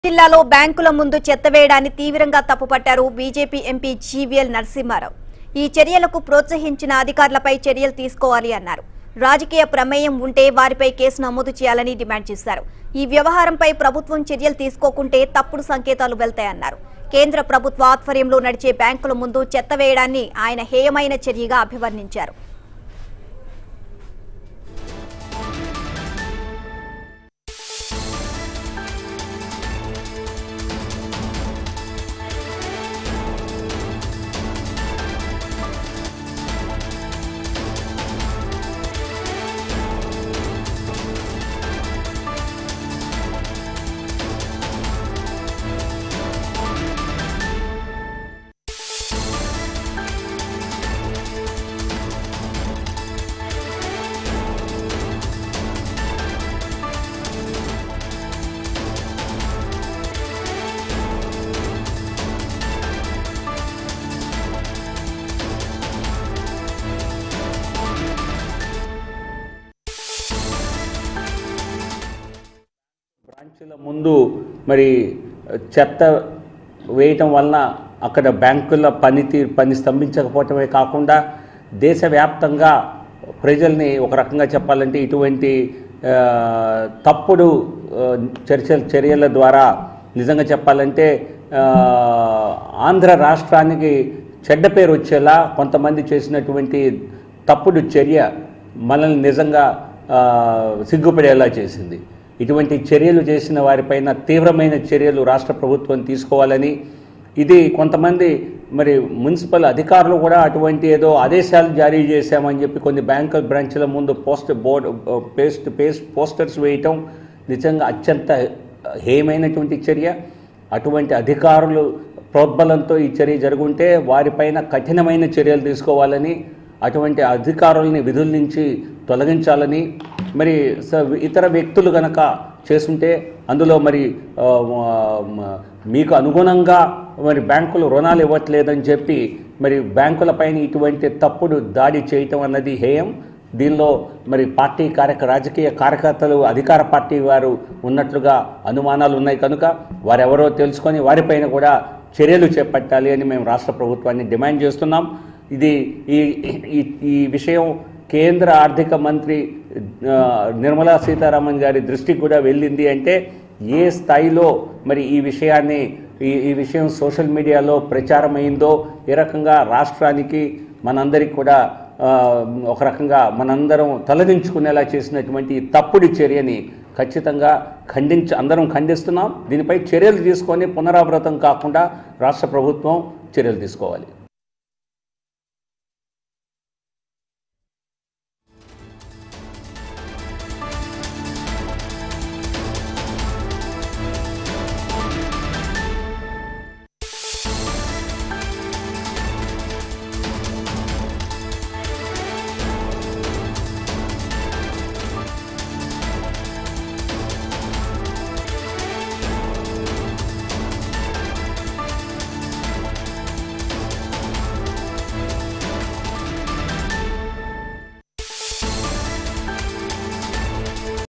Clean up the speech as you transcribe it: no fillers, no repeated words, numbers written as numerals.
జిల్లాలో బ్యాంకుల ముందు చెత్త వేయడాన్ని తీవ్రంగా తప్పుపట్టారు BJP MP GVL Narasimha Rao. ఈ చర్యలకు ప్రోత్సహించిన అధికారులపై చర్యలు తీసుకోవాలి అన్నారు. రాజకీయ ప్రమేయం ఉంటే వారిపై కేసు నమోదు చేయాలని డిమాండ్ చేశారు. ఈ వ్యవహారంపై ప్రభుత్వం చర్యలు తీసుకోకుంటే తప్పుడు సంకేతాలు వెళ్తాయన్నారు. కేంద్ర ప్రభుత్వ ఆధ్వర్యంలో నడిచే బ్యాంకుల ముందు చెత్త వేయడాన్ని ఆయన హేయమైన చర్యగా అభివర్ణించారు. బ్రాంచ్ల ముందు మరి చెత్త వేయటం వలన అక్కడ బ్యాంకుల పని స్తంభించకపోవటమే కాకుండా దేశవ్యాప్తంగా ప్రజల్ని ఒక రకంగా చెప్పాలంటే ఇటువంటి తప్పుడు చర్యల ద్వారా నిజంగా చెప్పాలంటే ఆంధ్ర రాష్ట్రానికి చెడ్డ పేరు వచ్చేలా కొంతమంది చేసినటువంటి తప్పుడు చర్య మనల్ని నిజంగా సిగ్గుపడేలా చేసింది. ఇటువంటి చర్యలు చేసిన వారిపైన తీవ్రమైన చర్యలు రాష్ట్ర ప్రభుత్వం తీసుకోవాలని, ఇది కొంతమంది మరి మున్సిపల్ అధికారులు కూడా అటువంటి ఏదో ఆదేశాలు జారీ చేశామని చెప్పి కొన్ని బ్యాంకు బ్రాంచ్ల ముందు పోస్టర్స్ వేయటం నిజంగా అత్యంత హేయమైనటువంటి చర్య. అటువంటి అధికారులు ప్రోద్బలంతో ఈ చర్య జరుగుంటే వారిపైన కఠినమైన చర్యలు తీసుకోవాలని, అటువంటి అధికారులని విధుల నుంచి తొలగించాలని, మరి ఇతర వ్యక్తులు గనక చేస్తుంటే అందులో మరి మీకు అనుగుణంగా మరి బ్యాంకులు రుణాలు ఇవ్వట్లేదని చెప్పి మరి బ్యాంకులపైన ఇటువంటి తప్పుడు దాడి చేయటం అన్నది హేయం. దీనిలో మరి రాజకీయ కార్యకర్తలు అధికార పార్టీ వారు ఉన్నట్లుగా అనుమానాలు ఉన్నాయి కనుక వారెవరో తెలుసుకొని వారిపైన కూడా చర్యలు చేపట్టాలి అని మేము రాష్ట్ర ప్రభుత్వాన్ని డిమాండ్ చేస్తున్నాం. ఇది ఈ విషయం కేంద్ర ఆర్థిక మంత్రి నిర్మలా సీతారామన్ గారి దృష్టికి కూడా వెళ్ళింది అంటే ఏ స్థాయిలో మరి ఈ విషయం సోషల్ మీడియాలో ప్రచారమైందో, ఏ రకంగా రాష్ట్రానికి మనందరికి కూడా ఒక రకంగా మనందరం తలదించుకునేలా చేసినటువంటి తప్పుడు చర్యని ఖచ్చితంగా అందరం ఖండిస్తున్నాం. దీనిపై చర్యలు తీసుకొని పునరావృతం కాకుండా రాష్ట్ర ప్రభుత్వం చర్యలు తీసుకోవాలి.